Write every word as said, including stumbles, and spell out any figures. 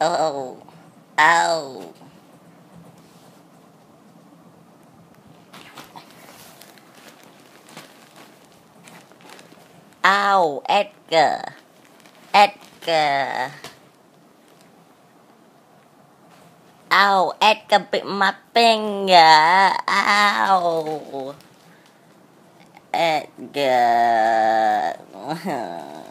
Oh, ow. Ow, Edgar. Edgar. Ow, Edgar bit my finger. Ow. Edgar.